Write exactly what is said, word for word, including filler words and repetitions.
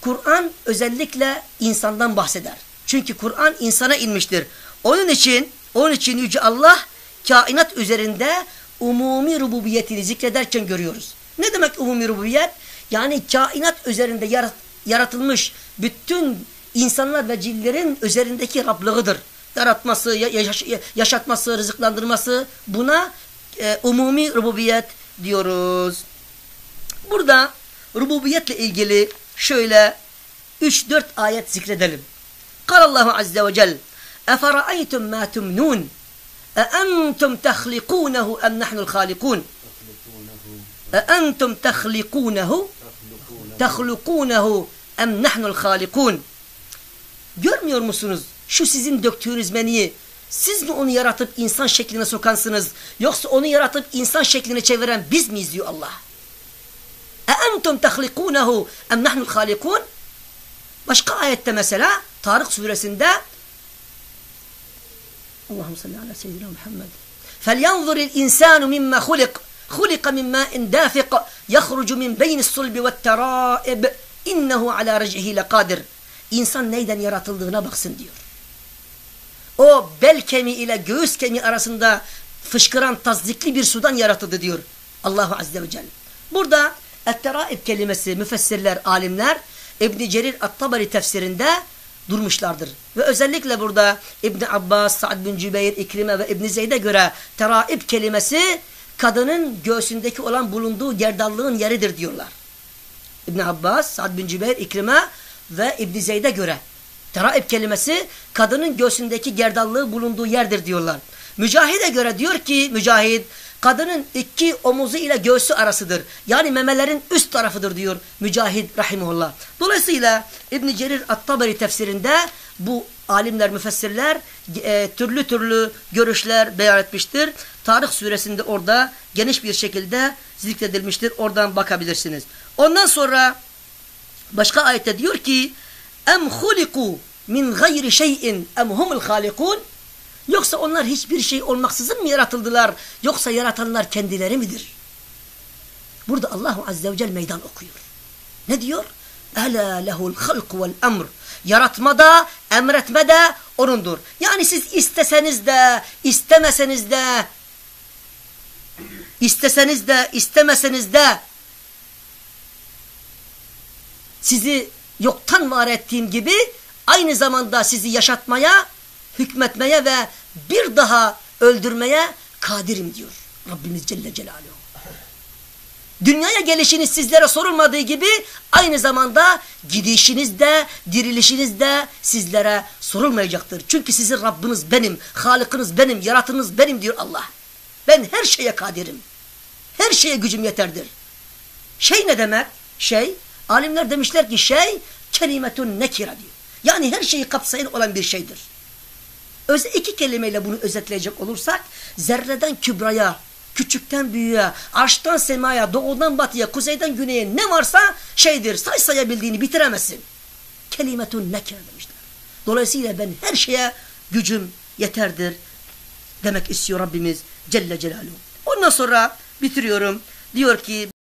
Kur'an özellikle insandan bahseder. Çünkü Kur'an insana inmiştir. Onun için, onun için Yüce Allah kainat üzerinde umumi rububiyetini zikrederken görüyoruz. Ne demek umumi rububiyet? Yani kainat üzerinde yarat, yaratılmış bütün insanlar ve cinlerin üzerindeki Rablığıdır. Yaratması, yaş, yaşatması, rızıklandırması, buna e, umumi rububiyet diyoruz. Burada rububiyetle ilgili şöyle üç dört ayet zikredelim. Allahu azze ve celle: "Efera'aytum ma tumnun? E'entum tehliqunehu em nahnul halikun?" "E'entum tehliqunehu tehliqunehu em nahnul halikun?" Görmüyor musunuz şu sizin döktüğünüz meniyi? Siz mi onu yaratıp insan şekline sokansınız? Yoksa onu yaratıp insan şekline çeviren biz miyiz diyor Allah. "E'entum tehliqunehu em nahnul halikun?" Başka ayette mesela Tarık suresinde Allahümme salli ala seyyidina Muhammed "Felyanzuril insanu mimma hulik hulika min ma'in dafiq yahrucu min beynis sulbi ve't-teraib innehu ala recihi lekadir." İnsan neyden yaratıldığına baksın diyor. O bel kemiği ile göğüs kemiği arasında fışkıran tazdikli bir sudan yaratıldı diyor Allahu azze ve celle. Burada et-teraib kelimesi müfessirler, alimler İbn Cerir At-Tabari tefsirinde durmuşlardır. Ve özellikle burada İbn Abbas, Sa'd bin Cübeyr, İkrime ve İbn Zeyd'e göre teraib kelimesi kadının göğsündeki olan bulunduğu gerdanlığın yeridir diyorlar. İbn Abbas, Sa'd bin Cübeyr, İkrime ve İbn Zeyd'e göre teraib kelimesi kadının göğsündeki gerdanlığı bulunduğu yerdir diyorlar. Mücahid'e göre diyor ki Mücahid, kadının iki omuzu ile göğsü arasıdır. Yani memelerin üst tarafıdır diyor Mücahid rahimullah. Dolayısıyla İbn Cerir At-Tabari tefsirinde bu alimler, müfessirler e, türlü türlü görüşler beyan etmiştir. Tarık suresinde orada geniş bir şekilde zikredilmiştir. Oradan bakabilirsiniz. Ondan sonra başka ayette diyor ki: "Em huliku min gayri şeyin em humul halikun?" Yoksa onlar hiçbir şey olmaksızın mı yaratıldılar? Yoksa yaratanlar kendileri midir? Burada Allahu azze ve celle meydan okuyor. Ne diyor? "Ela lehul halku vel emr." Yaratmada, emretmede O'nundur. Yani siz isteseniz de, istemeseniz de, isteseniz de, istemeseniz de sizi yoktan var ettiğim gibi aynı zamanda sizi yaşatmaya, hükmetmeye ve bir daha öldürmeye kadirim diyor Rabbimiz Celle Celaluhu. Dünyaya gelişiniz sizlere sorulmadığı gibi aynı zamanda gidişiniz de, dirilişiniz de sizlere sorulmayacaktır. Çünkü sizin Rabbiniz benim, Halıkınız benim, yaratınız benim diyor Allah. Ben her şeye kadirim. Her şeye gücüm yeterdir. Şey ne demek? Şey, alimler demişler ki şey, kelimetun nekira diyor. Yani her şeyi kapsayan olan bir şeydir. Öz iki kelimeyle bunu özetleyecek olursak, zerreden kübraya, küçükten büyüğe, arştan semaya, doğudan batıya, kuzeyden güneye ne varsa şeydir. Say sayabildiğini bitiremezsin. Kelimetun nekir demişler. Dolayısıyla ben her şeye gücüm yeterdir demek istiyor Rabbimiz Celle Celaluhu. Ondan sonra bitiriyorum. Diyor ki